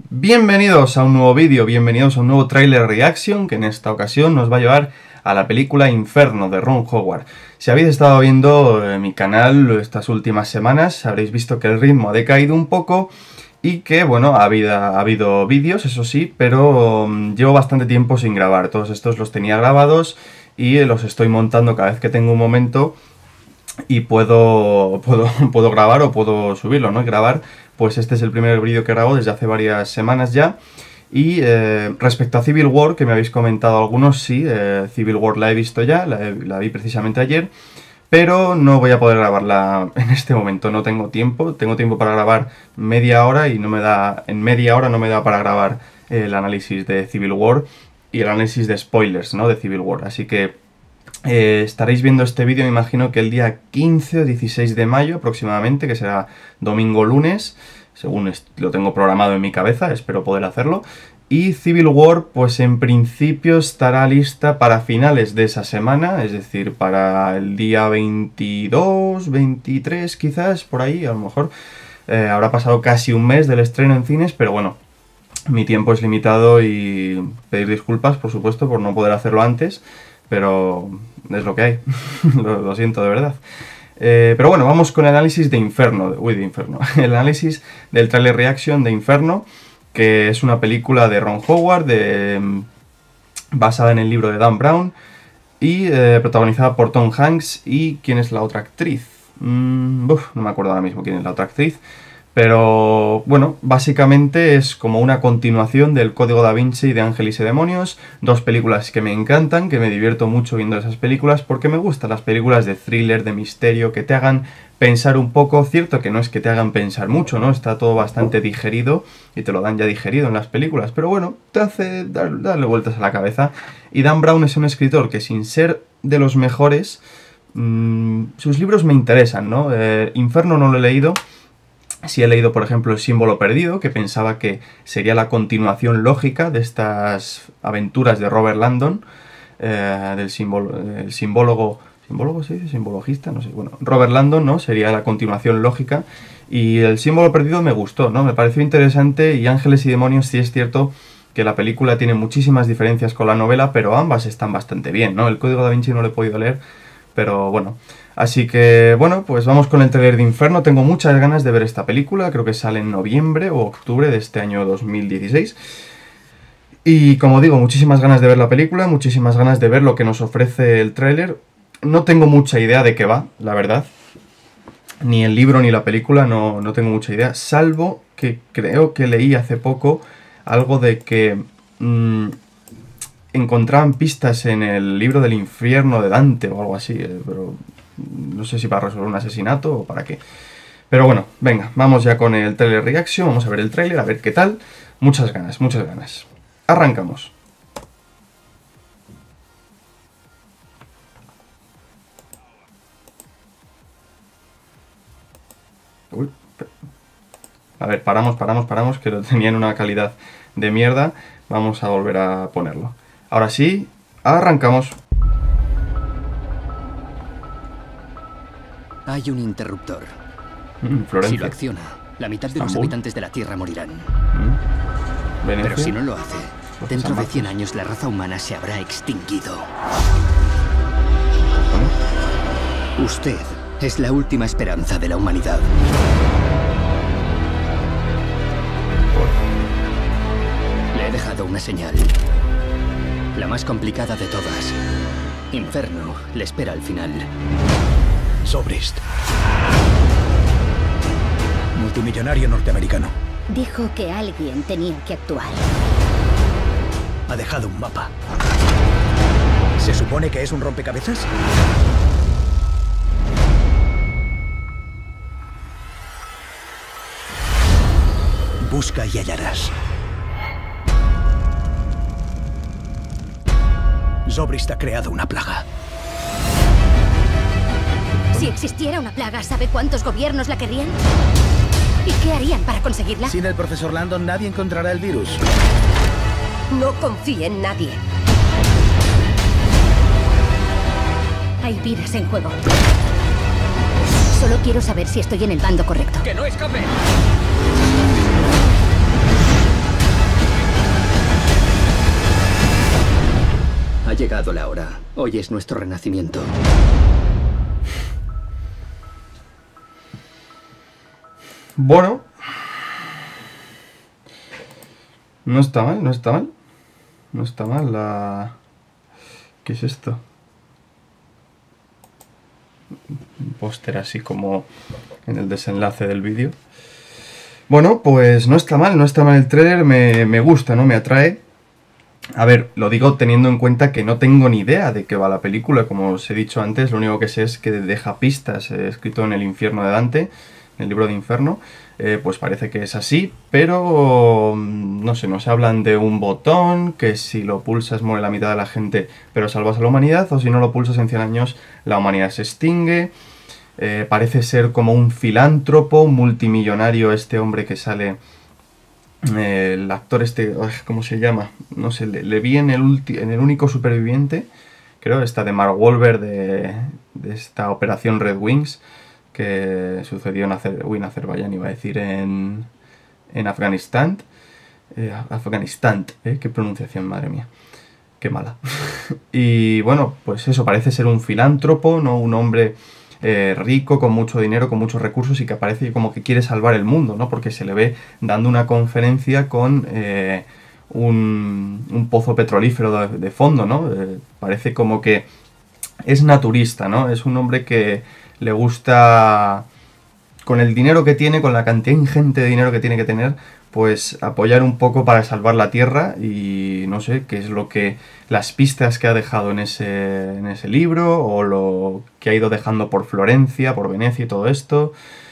Bienvenidos a un nuevo vídeo, bienvenidos a un nuevo trailer reaction que en esta ocasión nos va a llevar a la película Inferno de Ron Howard. Si habéis estado viendo mi canal estas últimas semanas, habréis visto que el ritmo ha decaído un poco y que, bueno, ha habido vídeos, eso sí, pero llevo bastante tiempo sin grabar. Todos estos los tenía grabados y los estoy montando cada vez que tengo un momento y puedo grabar o puedo subirlo, ¿no? Y grabar, pues este es el primer vídeo que grabo desde hace varias semanas ya. Y respecto a Civil War, que me habéis comentado algunos, sí, Civil War la he visto ya, la vi precisamente ayer, pero no voy a poder grabarla en este momento, no tengo tiempo para grabar media hora y en media hora no me da para grabar el análisis de Civil War y el análisis de spoilers, ¿no? De Civil War, así que estaréis viendo este vídeo, me imagino que el día 15 o 16 de mayo aproximadamente, que será domingo o lunes, según lo tengo programado en mi cabeza, espero poder hacerlo. Y Civil War, pues en principio estará lista para finales de esa semana, es decir, para el día 22, 23 quizás, por ahí, a lo mejor. Habrá pasado casi un mes del estreno en cines, pero bueno, mi tiempo es limitado y pedir disculpas, por supuesto, por no poder hacerlo antes, pero es lo que hay, lo siento de verdad. Pero bueno, vamos con el análisis de Inferno, el análisis del trailer reaction de Inferno, que es una película de Ron Howard, basada en el libro de Dan Brown, y protagonizada por Tom Hanks. ¿Y quién es la otra actriz? No me acuerdo ahora mismo quién es la otra actriz. Pero bueno, básicamente es como una continuación del Código Da Vinci y de Ángeles y Demonios, dos películas que me encantan, que me divierto mucho viendo esas películas, porque me gustan las películas de thriller, de misterio, que te hagan pensar un poco. Cierto que no es que te hagan pensar mucho, ¿no? Está todo bastante digerido y te lo dan ya digerido en las películas, pero bueno, te hace darle vueltas a la cabeza. Y Dan Brown es un escritor que, sin ser de los mejores, sus libros me interesan, ¿no? Inferno no lo he leído. Sí he leído, por ejemplo, El símbolo perdido, que pensaba que sería la continuación lógica de estas aventuras de Robert Landon, el simbólogo, ¿simbólogo se dice? ¿Simbologista? No sé, bueno, Robert Landon, ¿no? Sería la continuación lógica, y El símbolo perdido me gustó, ¿no? Me pareció interesante, y Ángeles y Demonios sí es cierto que la película tiene muchísimas diferencias con la novela, pero ambas están bastante bien, ¿no? El Código Da Vinci no lo he podido leer, pero bueno. Así que, bueno, pues vamos con el trailer de Inferno. Tengo muchas ganas de ver esta película, creo que sale en noviembre o octubre de este año 2016. Y como digo, muchísimas ganas de ver la película, muchísimas ganas de ver lo que nos ofrece el tráiler. No tengo mucha idea de qué va, la verdad. Ni el libro ni la película, no tengo mucha idea. Salvo que creo que leí hace poco algo de que encontraban pistas en el libro del infierno de Dante o algo así, pero no sé si para resolver un asesinato o para qué. Pero bueno, venga, vamos ya con el trailer reaction, vamos a ver el trailer, a ver qué tal. Muchas ganas, muchas ganas. Arrancamos. Uy. A ver, paramos, que lo tenían una calidad de mierda. Vamos a volver a ponerlo. Ahora sí, arrancamos. Hay un interruptor. Florencia. Si lo acciona, la mitad de los habitantes de la Tierra morirán. Venecia. Pero si no lo hace, dentro de 100 años la raza humana se habrá extinguido. Usted es la última esperanza de la humanidad. Le he dejado una señal. La más complicada de todas. Inferno le espera al final. Zobrist, multimillonario norteamericano. Dijo que alguien tenía que actuar. Ha dejado un mapa. ¿Se supone que es un rompecabezas? Busca y hallarás. Zobrist ha creado una plaga. Si existiera una plaga, ¿sabe cuántos gobiernos la querrían? ¿Y qué harían para conseguirla? Sin el profesor Landon nadie encontrará el virus. No confíe en nadie. Hay vidas en juego. Solo quiero saber si estoy en el bando correcto. ¡Que no escape! llegado la hora. Hoy es nuestro renacimiento. Bueno. No está mal, no está mal. No está mal la... ¿Qué es esto? Un póster así como en el desenlace del vídeo. Bueno, pues no está mal el tráiler, me gusta, ¿no? Me atrae. A ver, lo digo teniendo en cuenta que no tengo ni idea de qué va la película, como os he dicho antes, lo único que sé es que deja pistas, escrito en el infierno de Dante, en el libro de Inferno, pues parece que es así, pero no sé, nos hablan de un botón, que si lo pulsas muere la mitad de la gente, pero salvas a la humanidad, o si no lo pulsas en 100 años la humanidad se extingue. Parece ser como un filántropo, un multimillonario este hombre que sale... el actor este, ¿cómo se llama? No sé, le vi en el único superviviente, creo, esta de Mark Wahlberg de esta operación Red Wings, que sucedió en Azerbaiyán, iba a decir, en Afganistán. Afganistán, qué pronunciación, madre mía, qué mala. Y bueno, pues eso, parece ser un filántropo, ¿no? Un hombre... rico, con mucho dinero, con muchos recursos y que aparece como que quiere salvar el mundo, ¿no? Porque se le ve dando una conferencia con un pozo petrolífero de fondo, ¿no? Parece como que es naturista, ¿no? Es un hombre que le gusta, con el dinero que tiene, con la cantidad ingente de dinero que tiene que tener, pues apoyar un poco para salvar la Tierra y no sé qué es lo que... las pistas que ha dejado en ese libro o lo que ha ido dejando por Florencia, por Venecia y todo esto.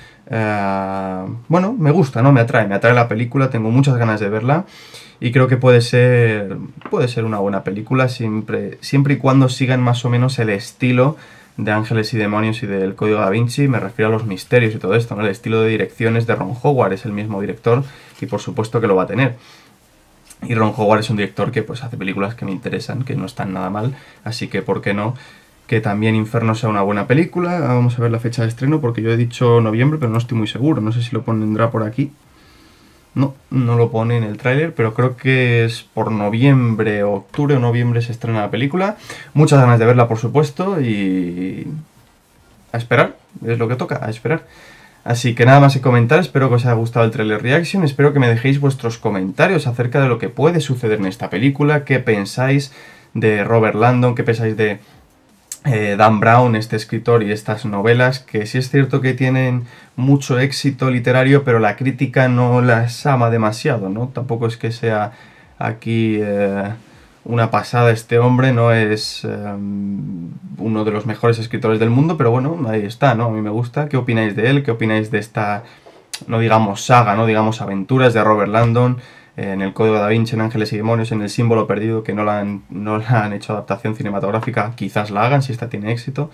Bueno, me gusta, ¿no? Me atrae la película, tengo muchas ganas de verla y creo que puede ser una buena película siempre y cuando sigan más o menos el estilo de Ángeles y Demonios y del Código Da Vinci, me refiero a los misterios y todo esto, ¿no? El estilo de direcciones de Ron Howard, es el mismo director y por supuesto que lo va a tener. Y Ron Howard es un director que pues hace películas que me interesan, que no están nada mal, así que ¿por qué no? Que también Inferno sea una buena película. Vamos a ver la fecha de estreno porque yo he dicho noviembre, pero no estoy muy seguro, no sé si lo pondrá por aquí. No lo pone en el tráiler, pero creo que es por noviembre, octubre o noviembre se estrena la película. Muchas ganas de verla, por supuesto, y a esperar, es lo que toca, a esperar. Así que nada más que comentar, espero que os haya gustado el trailer reaction, espero que me dejéis vuestros comentarios acerca de lo que puede suceder en esta película, qué pensáis de Robert Landon, qué pensáis de Dan Brown, este escritor, y estas novelas, que sí es cierto que tienen mucho éxito literario, pero la crítica no las ama demasiado, ¿no? Tampoco es que sea aquí una pasada este hombre, no es uno de los mejores escritores del mundo, pero bueno, ahí está, ¿no? A mí me gusta. ¿Qué opináis de él? ¿Qué opináis de esta, no digamos saga, no digamos aventuras de Robert Landon? En el Código Da Vinci, en Ángeles y Demonios, en El Símbolo Perdido, que no la han hecho adaptación cinematográfica, quizás la hagan si esta tiene éxito.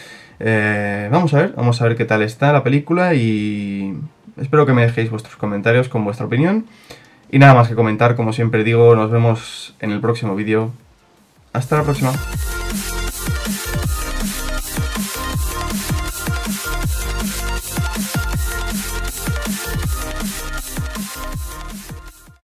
Vamos a ver qué tal está la película y espero que me dejéis vuestros comentarios con vuestra opinión. Y nada más que comentar, como siempre digo, nos vemos en el próximo vídeo. Hasta la próxima.